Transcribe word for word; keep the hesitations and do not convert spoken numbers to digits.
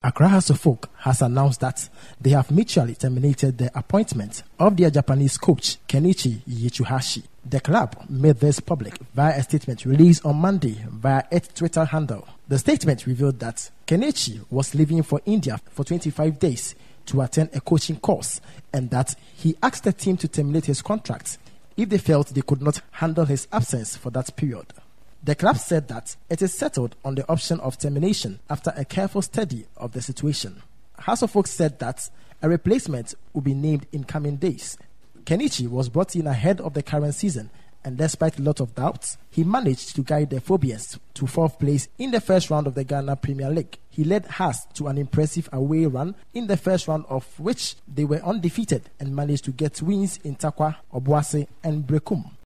Accra House of Folk has announced that they have mutually terminated the appointment of their Japanese coach, Kenichi Ichihashi. The club made this public via a statement released on Monday via its Twitter handle. The statement revealed that Kenichi was leaving for India for twenty-five days to attend a coaching course and that he asked the team to terminate his contract if they felt they could not handle his absence for that period. The club said that it is settled on the option of termination after a careful study of the situation. House of Folk said that a replacement will be named in coming days. Kenichi was brought in ahead of the current season, and despite a lot of doubts, he managed to guide the Phobians to fourth place in the first round of the Ghana Premier League. He led Hearts to an impressive away run in the first round, of which they were undefeated and managed to get wins in Takwa, Obuasi and Brekum.